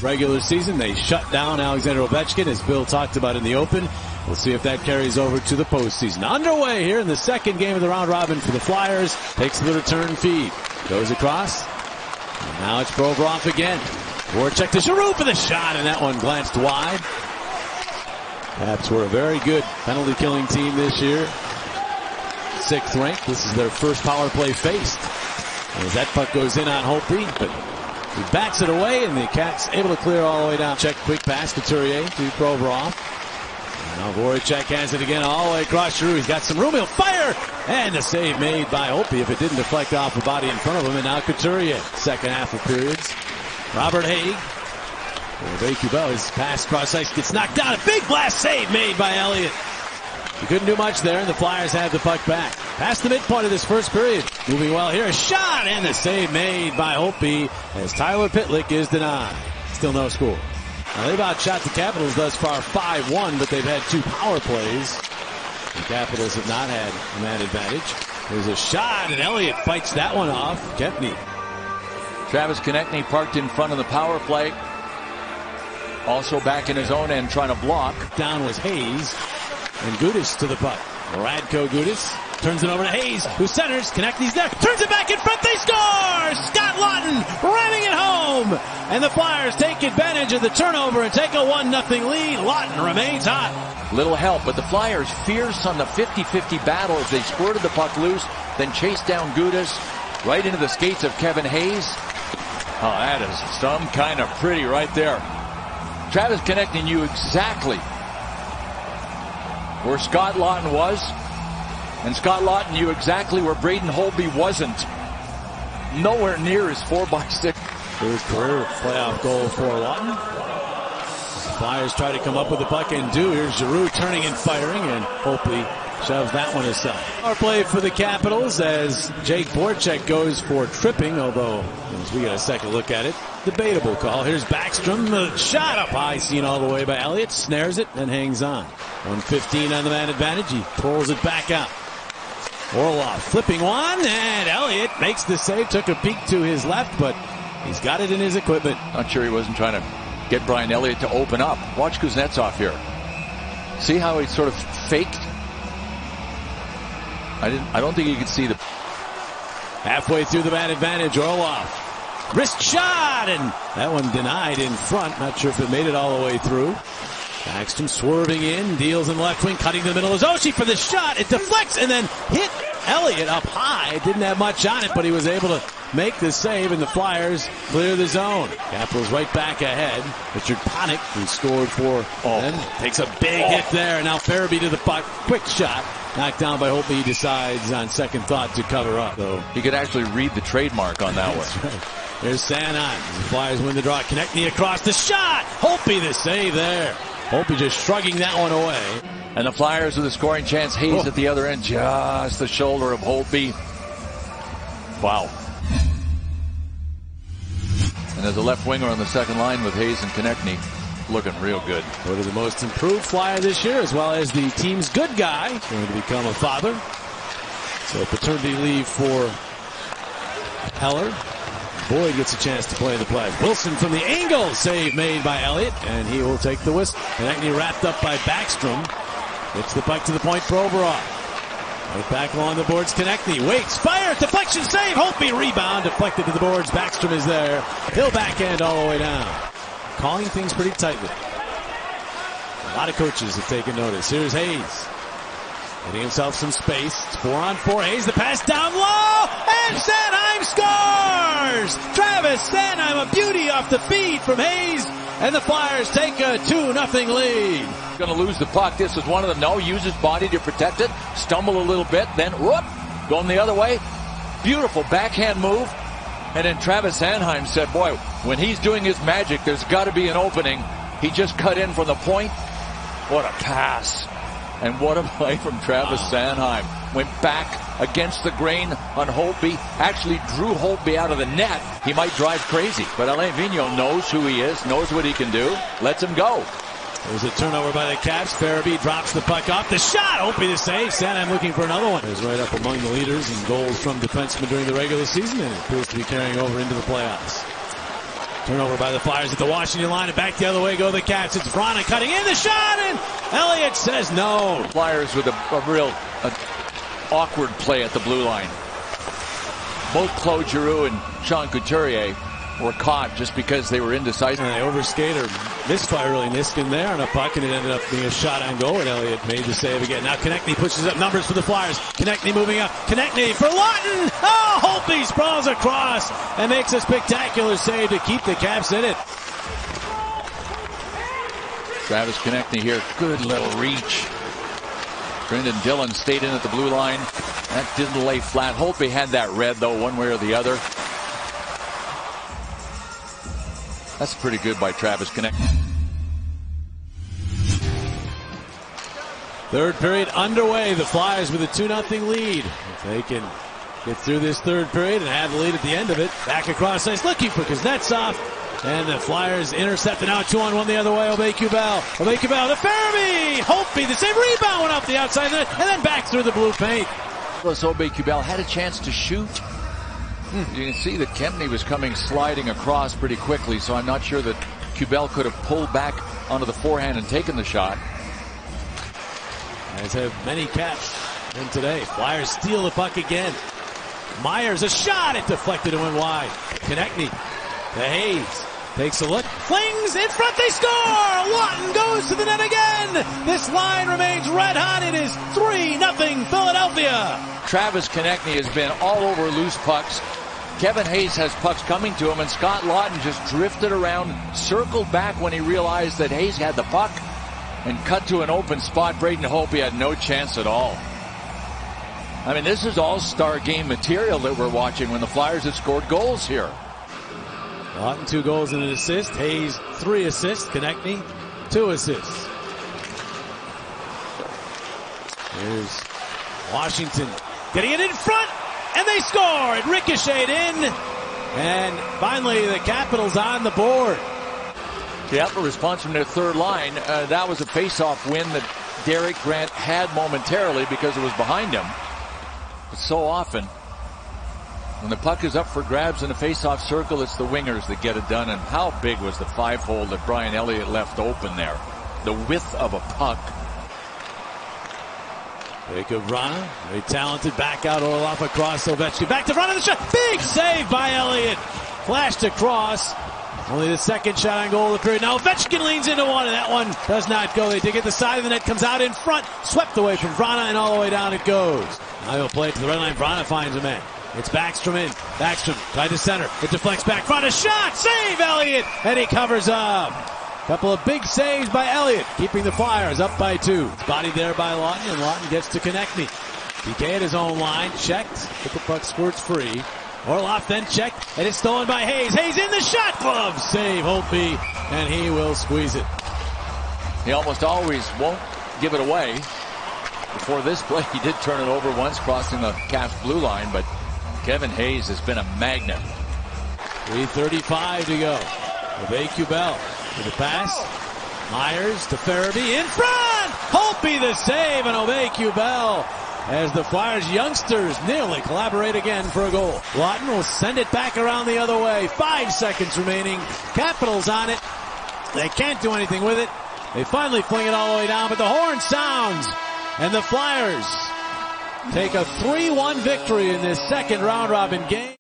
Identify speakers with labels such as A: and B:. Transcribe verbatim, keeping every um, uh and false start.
A: regular season. They shut down Alexander Ovechkin, as Bill talked about in the open. We'll see if that carries over to the postseason. Underway here in the second game of the round robin for the Flyers. Takes the return feed. Goes across. And now it's Provorov again. Voracek to Giroux for the shot, and that one glanced wide. Caps were a very good penalty killing team this year. Sixth ranked. This is their first power play faced. As that puck goes in on Holtby, but he backs it away, and the Cats able to clear all the way down. Check quick pass to Couturier to Provorov. Now Voracek has it again all the way across Giroux. He's got some room. He'll fire, and the save made by Holtby if it didn't deflect off the body in front of him. And now Couturier, second half of periods. Robert Haig. Kubel, his pass cross ice gets knocked down. A big blast save made by Elliott. He couldn't do much there, and the Flyers have the puck back. Past the midpoint of this first period. Moving well here. A shot, and the save made by Holtby as Tyler Pitlick is denied. Still no score. Now they've outshot the Capitals thus far five one, but they've had two power plays. The Capitals have not had a man advantage. There's a shot, and Elliott fights that one off. Kempny.
B: Travis Konechny parked in front of the power play. Also back in his own end trying to block.
A: Down was Hayes. And Gudas to the puck. Radko Gudas turns it over to Hayes, who centers. Konechny's there. Turns it back in front. They score! Scott Laughton ramming it home. And the Flyers take advantage of the turnover and take a one nothing lead. Laughton remains hot.
B: Little help, but the Flyers fierce on the fifty fifty battle as they squirted the puck loose, then chased down Gudas right into the skates of Kevin Hayes. Oh, that is some kind of pretty right there. Travis Konechny knew exactly where Scott Laughton was, and Scott Laughton knew exactly where Braden Holtby wasn't. Nowhere near his four by six.
A: Third career playoff goal for Laughton. The Flyers try to come up with the puck and do. Here's Giroux turning and firing, and Holtby shoves that one aside. Our play for the Capitals as Jake Voracek goes for tripping, although as we get a second look at it, debatable call. Here's Backstrom, the shot up high, seen all the way by Elliott, snares it and hangs on. one fifteen on the man advantage. He pulls it back out. Orlov flipping one, and Elliott makes the save. Took a peek to his left, but he's got it in his equipment.
B: Not sure he wasn't trying to get Brian Elliott to open up. Watch Kuznetsov here. See how he sort of faked? I didn't. I don't think you could see the.
A: Halfway through the man advantage, Orlov. Wrist shot, and that one denied in front. Not sure if it made it all the way through. Backstrom swerving in, deals in the left wing, cutting to the middle. Is Oshie for the shot. It deflects and then hit Elliott up high. Didn't have much on it, but he was able to make the save, and the Flyers clear the zone. Capitals right back ahead. Richard Panik, who scored for them, takes a big hit there. And now Farabee to the puck. Quick shot. Knocked down by Holtby. He decides on second thought to cover up. So
B: he could actually read the trademark on that one.
A: Right. Here's Sanheim. The Flyers win the draw. Konechny across the shot. Holtby the save there. Holtby just shrugging that one away.
B: And the Flyers with a scoring chance. Hayes
A: oh.
B: at the other end. Just the shoulder of Holtby. Wow. And there's a left winger on the second line with Hayes and Konechny. Looking real good.
A: Go to the most improved Flyer this year, as well as the team's good guy. Going to become a father. So paternity leave for Heller. Boyd gets a chance to play the play. Wilson from the angle. Save made by Elliott, and he will take the whistle. Konechny wrapped up by Backstrom. Gets the puck to the point for Provorov. Right back along the boards. Konechny waits. Fire. Deflection save. Holtby rebound. Deflected to the boards. Backstrom is there. He'll backhand all the way down. Calling things pretty tightly. A lot of coaches have taken notice. Here's Hayes. Getting himself some space. It's four on four. Hayes the pass down low. And Sanheim scores! Travis Sanheim, a beauty off the feed from Hayes. And the Flyers take a two nothing lead.
B: Going to lose the puck. This is one of them. No, use his body to protect it. Stumble a little bit. Then, whoop, going the other way. Beautiful backhand move. And then Travis Sanheim said, boy, when he's doing his magic, there's got to be an opening. He just cut in from the point. What a pass. And what a play from Travis Sanheim. Went back against the grain on Holtby. Actually drew Holtby out of the net. He might drive crazy. But Alain Vigneault knows who he is, knows what he can do. Lets him go.
A: There's a turnover by the Caps. Farabee drops the puck off. The shot. Holtby the save. Sanheim looking for another one. Is right up among the leaders in goals from defensemen during the regular season, and it appears to be carrying over into the playoffs. Turnover by the Flyers at the Washington line, and back the other way go the Caps. It's Vrana cutting in the shot, and Elliott says no.
B: Flyers with a, a real a awkward play at the blue line. Both Claude Giroux and Sean Couturier were caught just because they were indecisive.
A: And they overskate or misfire really Niskin there on a puck, and it ended up being a shot on goal, and Elliott made the save again. Now Konechny pushes up numbers for the Flyers. Konechny moving up. Konechny for Lawton. Oh, Holtby sprawls across and makes a spectacular save to keep the Caps in it.
B: Travis Konechny here. Good little reach. Brendan Dillon stayed in at the blue line. That didn't lay flat. Holtby had that red, though, one way or the other. That's pretty good by Travis Konechny.
A: Third period underway. The Flyers with a two nothing lead. If they can get through this third period and have the lead at the end of it. Back across ice looking for Kuznetsov. And the Flyers intercept it now. Two on one the other way. Aubé-Kubel. Aubé-Kubel to Farabee. Holtby, the same rebound went off the outside net and then back through the blue paint.
B: Aubé-Kubel had a chance to shoot. Hmm. You can see that Kempny was coming sliding across pretty quickly, so I'm not sure that Kubel could have pulled back onto the forehand and taken the shot.
A: As have many Caps in today. Flyers steal the puck again. Myers, a shot. It deflected and went wide. Konechny to Hayes. Takes a look. Flings in front. They score. Lawton goes to the net again. This line remains red hot. It is three nothing Philadelphia.
B: Travis Konechny has been all over loose pucks. Kevin Hayes has pucks coming to him, and Scott Lawton just drifted around, circled back when he realized that Hayes had the puck, and cut to an open spot. Braden Holtby had no chance at all. I mean, this is all-star game material that we're watching when the Flyers have scored goals here.
A: Lawton two goals and an assist. Hayes three assists. Konechny two assists. Here's Washington getting it in front, and they score. It ricocheted in, and finally the Capitals on the board.
B: Yeah, a response from their third line. Uh, that was a face-off win that Derek Grant had momentarily because it was behind him. But so often, when the puck is up for grabs in a face-off circle, it's the wingers that get it done. And how big was the five-hole that Brian Elliott left open there? The width of a puck.
A: Jakub Vrana, very talented, back out Orlov across Ovechkin. Back to Vrana, the shot. Big save by Elliott. Flashed across. Only the second shot on goal of the period. Now Ovechkin leans into one, and that one does not go. They dig at the side of the net, comes out in front, swept away from Vrana, and all the way down it goes. Now he'll play it to the red line. Vrana finds a man. It's Backstrom in. Backstrom tied to center. It deflects back. Vrana shot. Save Elliott, and he covers up. Couple of big saves by Elliott, keeping the Flyers up by two. It's bodied there by Lawton, and Lawton gets to Konechny. P K at his own line, checked, but the puck squirts free. Orlov then checked, and it's stolen by Hayes. Hayes in the shot glove. Save Holtby, and he will squeeze it.
B: He almost always won't give it away. Before this play, he did turn it over once, crossing the Caps blue line, but Kevin Hayes has been a magnet.
A: three thirty-five to go. Aubé-Kubel to the pass. Myers to Farabee in front. Holtby the save, and Aubé-Kubel, as the Flyers youngsters nearly collaborate again for a goal. Lawton will send it back around the other way. Five seconds remaining. Capitals on it. They can't do anything with it. They finally fling it all the way down, but the horn sounds, and the Flyers take a three one victory in this second round robin game.